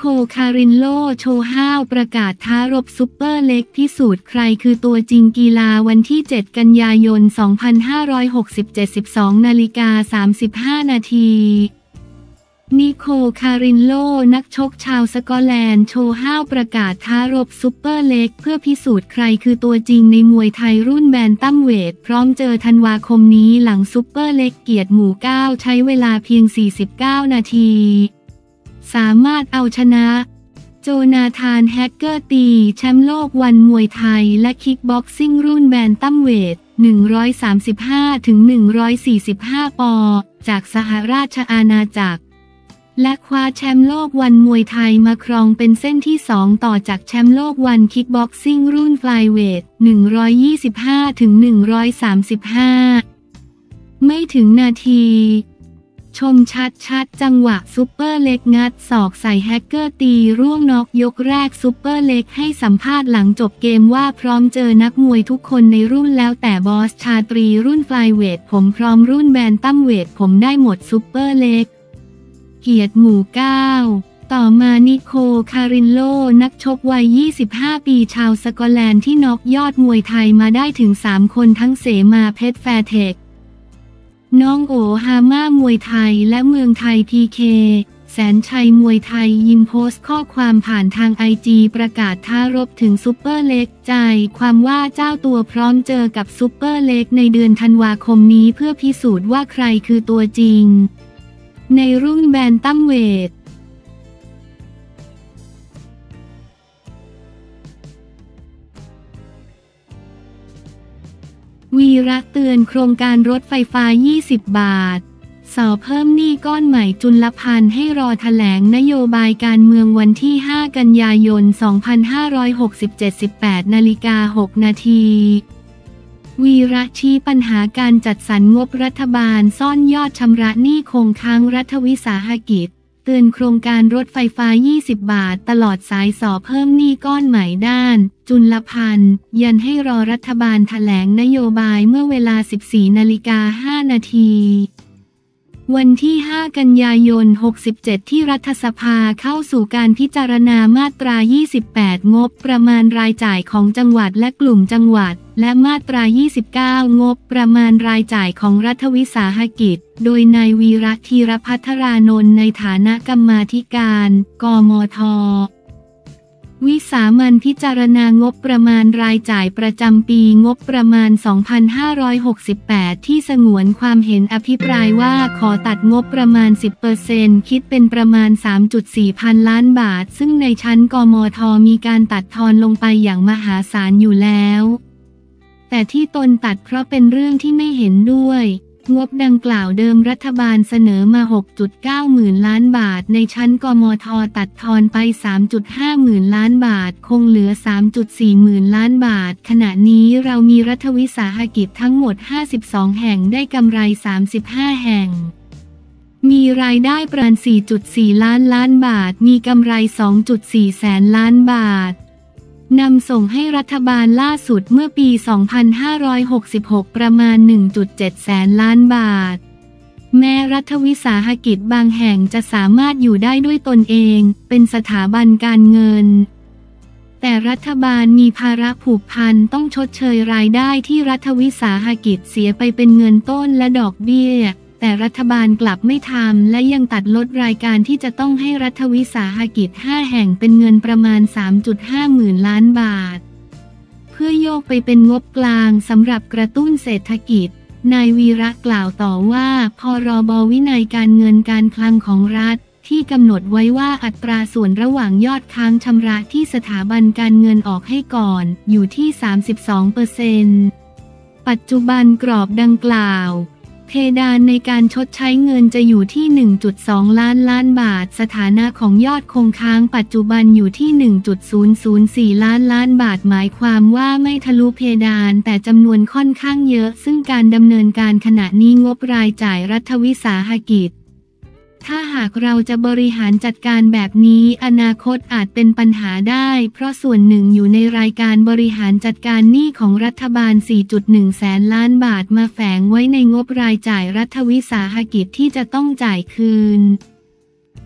โค คารินโล โชห้าวประกาศท้ารบซุปเปอร์เล็กพิสูจน์ใครคือตัวจริงกีฬาวันที่ 7 กันยายน 2567 12:35 นาทีนิโค คารินโล นักชกชาวสกอตแลนด์โชห้าวประกาศท้ารบซุปเปอร์เล็กเพื่อพิสูจน์ใครคือตัวจริงในมวยไทยรุ่นแบนตัมเวทพร้อมเจอธันวาคมนี้หลังซุปเปอร์เล็กเกียรติหมู่ 9 ใช้เวลาเพียง 49 นาทีสามารถเอาชนะโจนาธาน แฮกเกอร์ตีแชมป์โลกวันมวยไทยและคิกบ็อกซิ่งรุ่นแบนตัมเวท 135-145 ปอนด์จากสหราชอาณาจักรและคว้าแชมป์โลกวันมวยไทยมาครองเป็นเส้นที่ 2 ต่อจากแชมป์โลกวันคิกบ็อกซิ่งรุ่นไฟลเวท 125-135 ไม่ถึงนาทีชมชัดจังหวะซุปเปอร์เล็กงัดศอกใส่แฮกเกอร์ตีร่วงน็อกยกแรกซุปเปอร์เล็กให้สัมภาษณ์หลังจบเกมว่าพร้อมเจอนักมวยทุกคนในรุ่นแล้วแต่บอสชาตรีรุ่นไฟลเวทผมพร้อมรุ่นแบนตัมเวทผมได้หมดซุปเปอร์เล็กเกียรติหมู่ 9 ต่อมานิโค คารินโลนักชกวัย 25 ปีชาวสกอตแลนด์ที่น็อกยอดมวยไทยมาได้ถึง 3 คนทั้งเสมาเพชรแฟร์เทคน้องโอฮาม่ามวยไทยและเมืองไทยพีเคแสนชัยมวยไทยยิมโพสต์ข้อความผ่านทางIGประกาศท้ารบถึงซุปเปอร์เล็กใจความว่าเจ้าตัวพร้อมเจอกับซุปเปอร์เล็กในเดือนธันวาคมนี้เพื่อพิสูจน์ว่าใครคือตัวจริงในรุ่นแบนตัมเวทวีระเตือนโครงการรถไฟฟ้า 20 บาทสอเพิ่มหนี้ก้อนใหม่จุลภัณฑ์ให้รอแถลงนโยบายการเมืองวันที่ 5 กันยายน 2567 18:06 นาทีวีระชี้ปัญหาการจัดสรรงบรัฐบาลซ่อนยอดชำระหนี้คงค้างรัฐวิสาหกิจเตือนโครงการรถไฟฟ้า 20 บาทตลอดสายสอเพิ่มหนี้ก้อนใหม่ด้านจุลภัณฑ์ยันให้รอรัฐบาลแถลงนโยบายเมื่อเวลา 14:05 นาทีวันที่ 5 กันยายน 67 ที่รัฐสภาเข้าสู่การพิจารณามาตรา 28 งบประมาณรายจ่ายของจังหวัดและกลุ่มจังหวัดและมาตรา 29 งบประมาณรายจ่ายของรัฐวิสาหกิจโดยนายวีระ ธีรภัทรานนท์ในฐานะกรรมาธิการกมธ.วิสามัญพิจารณางบประมาณรายจ่ายประจำปีงบประมาณ 2568 ที่สงวนความเห็นอภิปรายว่าขอตัดงบประมาณ 10% คิดเป็นประมาณ 3.4 พันล้านบาทซึ่งในชั้นกมธ.มีการตัดทอนลงไปอย่างมหาศาลอยู่แล้วแต่ที่ตนตัดเพราะเป็นเรื่องที่ไม่เห็นด้วยงบดังกล่าวเดิมรัฐบาลเสนอมา 6.9 หมื่นล้านบาทในชั้นกมธ.ตัดทอนไป 3.5 หมื่นล้านบาทคงเหลือ 3.4 หมื่นล้านบาทขณะนี้เรามีรัฐวิสาหกิจทั้งหมด 52 แห่งได้กำไร 35 แห่งมีรายได้ประมาณ 4.4 ล้านบาทมีกำไร 2.4 แสนล้านบาทนำส่งให้รัฐบาลล่าสุดเมื่อปี 2566 ประมาณ 1.7 แสนล้านบาทแม้รัฐวิสาหกิจบางแห่งจะสามารถอยู่ได้ด้วยตนเองเป็นสถาบันการเงินแต่รัฐบาลมีภาระผูกพันต้องชดเชยรายได้ที่รัฐวิสาหกิจเสียไปเป็นเงินต้นและดอกเบี้ยแต่รัฐบาลกลับไม่ทำและยังตัดลดรายการที่จะต้องให้รัฐวิสาหกิจ 5 แห่งเป็นเงินประมาณ 3.5 หมื่นล้านบาทเพื่อโยกไปเป็นงบกลางสำหรับกระตุ้นเศรษฐกิจนายวีระกล่าวต่อว่าพรบวินัยการเงินการคลังของรัฐที่กำหนดไว้ว่าอัตราส่วนระหว่างยอดค้างชำระที่สถาบันการเงินออกให้ก่อนอยู่ที่ 32%ปัจจุบันกรอบดังกล่าวเพดานในการชดใช้เงินจะอยู่ที่ 1.2 ล้านบาทสถานะของยอดคงค้างปัจจุบันอยู่ที่ 1.004 ล้านบาทหมายความว่าไม่ทะลุเพดานแต่จำนวนค่อนข้างเยอะซึ่งการดำเนินการขณะนี้งบรายจ่ายรัฐวิสาหกิจถ้าหากเราจะบริหารจัดการแบบนี้อนาคตอาจเป็นปัญหาได้เพราะส่วนหนึ่งอยู่ในรายการบริหารจัดการหนี้ของรัฐบาล 4.1 แสนล้านบาทมาแฝงไว้ในงบรายจ่ายรัฐวิสาหกิจที่จะต้องจ่ายคืน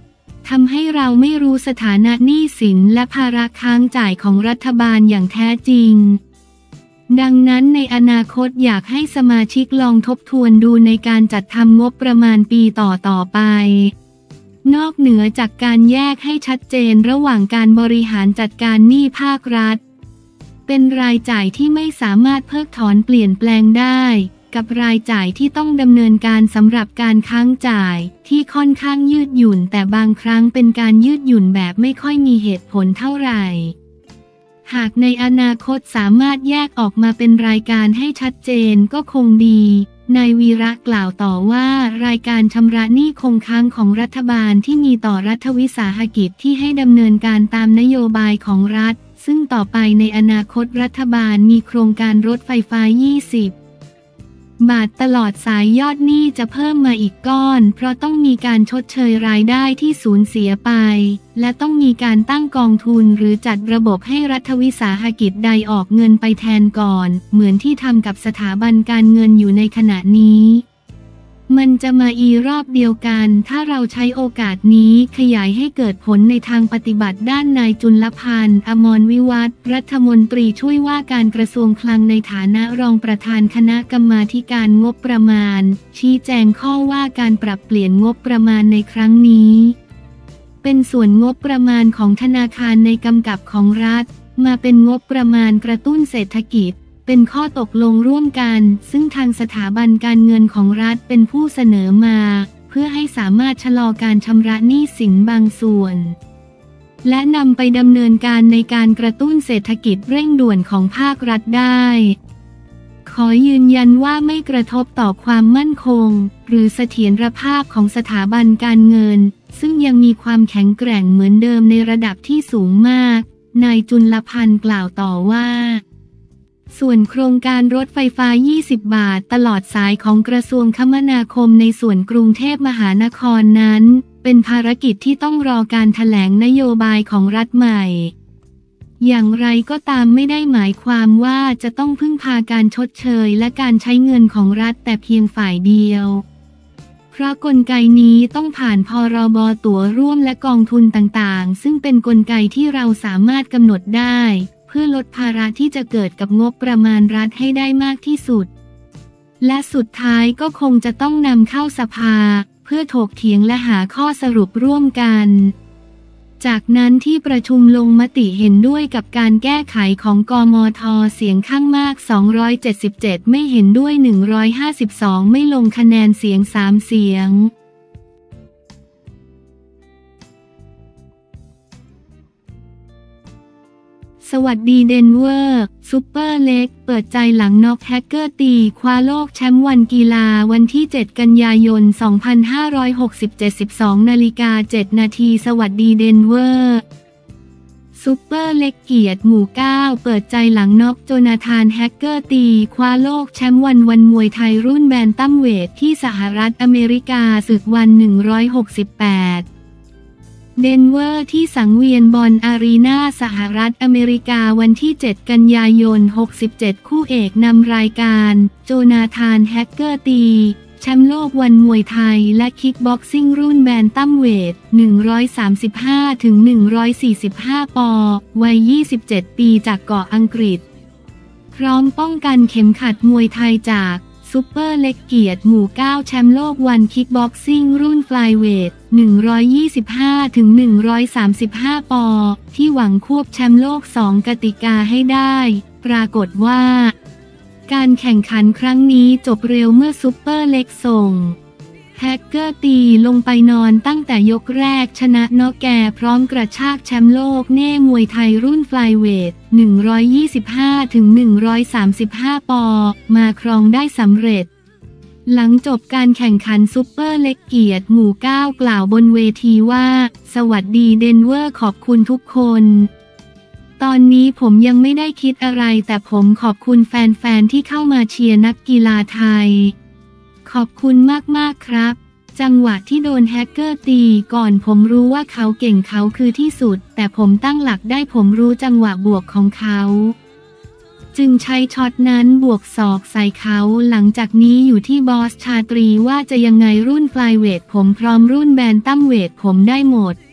ทำให้เราไม่รู้สถานะหนี้สินและภาระค้างจ่ายของรัฐบาลอย่างแท้จริงดังนั้นในอนาคตอยากให้สมาชิกลองทบทวนดูในการจัดทำงบประมาณปีต่อไปนอกเหนือจากการแยกให้ชัดเจนระหว่างการบริหารจัดการหนี้ภาครัฐเป็นรายจ่ายที่ไม่สามารถเพิกถอนเปลี่ยนแปลงได้กับรายจ่ายที่ต้องดำเนินการสำหรับการค้างจ่ายที่ค่อนข้างยืดหยุ่นแต่บางครั้งเป็นการยืดหยุ่นแบบไม่ค่อยมีเหตุผลเท่าไหร่หากในอนาคตสามารถแยกออกมาเป็นรายการให้ชัดเจนก็คงดีนายวีระกล่าวต่อว่ารายการชำระหนี้คงค้างของรัฐบาลที่มีต่อรัฐวิสาหกิจที่ให้ดำเนินการตามนโยบายของรัฐซึ่งต่อไปในอนาคตรัฐบาลมีโครงการรถไฟฟ้า20 บาทตลอดสายยอดหนี้จะเพิ่มมาอีกก้อนเพราะต้องมีการชดเชยรายได้ที่สูญเสียไปและต้องมีการตั้งกองทุนหรือจัดระบบให้รัฐวิสาหกิจใดออกเงินไปแทนก่อนเหมือนที่ทำกับสถาบันการเงินอยู่ในขณะนี้มันจะมาอีรอบเดียวกันถ้าเราใช้โอกาสนี้ขยายให้เกิดผลในทางปฏิบัติด้านนายจุลพันธ์ อมรวิวัฒน์รัฐมนตรีช่วยว่าการกระทรวงคลังในฐานะรองประธานคณะกรรมาธิการงบประมาณชี้แจงข้อว่าการปรับเปลี่ยนงบประมาณในครั้งนี้เป็นส่วนงบประมาณของธนาคารในกำกับของรัฐมาเป็นงบประมาณกระตุ้นเศรษฐกิจเป็นข้อตกลงร่วมกันซึ่งทางสถาบันการเงินของรัฐเป็นผู้เสนอมาเพื่อให้สามารถชะลอการชำระหนี้สินบางส่วนและนำไปดำเนินการในการกระตุ้นเศรษฐกิจเร่งด่วนของภาครัฐได้ขอยืนยันว่าไม่กระทบต่อความมั่นคงหรือเสถียรภาพของสถาบันการเงินซึ่งยังมีความแข็งแกร่งเหมือนเดิมในระดับที่สูงมากนายจุลพันธ์กล่าวต่อว่าส่วนโครงการรถไฟฟ้า20 บาทตลอดสายของกระทรวงคมนาคมในส่วนกรุงเทพมหานครนั้นเป็นภารกิจที่ต้องรอการแถลงนโยบายของรัฐใหม่อย่างไรก็ตามไม่ได้หมายความว่าจะต้องพึ่งพาการชดเชยและการใช้เงินของรัฐแต่เพียงฝ่ายเดียวเพราะกลไกนี้ต้องผ่านพรบ.ตั๋วร่วมและกองทุนต่างๆซึ่งเป็นกลไกที่เราสามารถกำหนดได้เพื่อลดภาระที่จะเกิดกับงบประมาณรัฐให้ได้มากที่สุดและสุดท้ายก็คงจะต้องนำเข้าสภาเพื่อถกเถียงและหาข้อสรุปร่วมกันจากนั้นที่ประชุมลงมติเห็นด้วยกับการแก้ไขของกมธ.เสียงข้างมาก277ไม่เห็นด้วย152ไม่ลงคะแนนเสียง3เสียงสวัสดีเดนเวอร์ซุปเปอร์เล็กเปิดใจหลังน็อกแฮกเกอร์ตีคว้าโลกแชมป์วันกีฬาวันที่7 กันยายน 2567 12:07 นาทีสวัสดีเดนเวอร์ซุปเปอร์เล็กเกียรติหมู่9เปิดใจหลังน็อกโจนาธานแฮกเกอร์ตีคว้าโลกแชมป์วันมวยไทยรุ่นแบนตัมเวทที่สหรัฐอเมริกาศึกวัน168เดนเวอร์ที่สังเวียนบอลอารีนาสหรัฐอเมริกาวันที่7 กันยายน 67คู่เอกนำรายการโจนาธานแฮกเกอร์ตีแชมป์โลกวันมวยไทยและคิกบ็อกซิ่งรุ่นแบนตัมเวท 135-145 ปอนด์วัย 27 ปีจากเกาะอังกฤษพร้อมป้องกันเข็มขัดมวยไทยจากซุปเปอร์เล็กเกียรติหมู่9แชมป์โลกวันคิกบ็อกซิ่งรุ่นไฟล์เวท 125-135 ปอนด์ที่หวังควบแชมป์โลก2กติกาให้ได้ปรากฏว่าการแข่งขันครั้งนี้จบเร็วเมื่อซุปเปอร์เล็กส่งแฮกเกอร์ตีลงไปนอนตั้งแต่ยกแรกชนะน็อกแกพร้อมกระชากแชมป์โลกเน่มวยไทยรุ่นไฟล์เวท 125-135 ปอนด์มาครองได้สำเร็จหลังจบการแข่งขันซุปเปอร์เล็กเกียรติหมู่9กล่าวบนเวทีว่าสวัสดีเดนเวอร์ขอบคุณทุกคนตอนนี้ผมยังไม่ได้คิดอะไรแต่ผมขอบคุณแฟนๆที่เข้ามาเชียร์นักกีฬาไทยขอบคุณมากๆครับจังหวะที่โดนแฮกเกอร์ตีก่อนผมรู้ว่าเขาเก่งเขาคือที่สุดแต่ผมตั้งหลักได้ผมรู้จังหวะบวกของเขาจึงใช้ช็อตนั้นบวกศอกใส่เขาหลังจากนี้อยู่ที่บอสชาตรีว่าจะยังไงรุ่นไฟล์เวทผมพร้อมรุ่นแบนตัมเวทผมได้หมด